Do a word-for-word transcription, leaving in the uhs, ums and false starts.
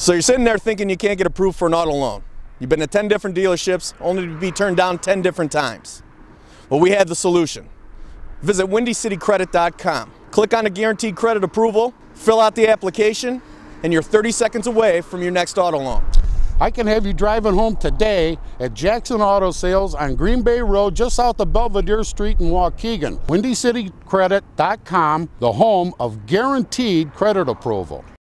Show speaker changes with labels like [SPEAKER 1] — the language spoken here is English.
[SPEAKER 1] So you're sitting there thinking you can't get approved for an auto loan. You've been to ten different dealerships, only to be turned down ten different times. Well, we have the solution. Visit windy city credit dot com. Click on a guaranteed credit approval, fill out the application, and you're thirty seconds away from your next auto loan.
[SPEAKER 2] I can have you driving home today at Jackson Auto Sales on Green Bay Road, just south of Belvedere Street in Waukegan. windy city credit dot com, the home of guaranteed credit approval.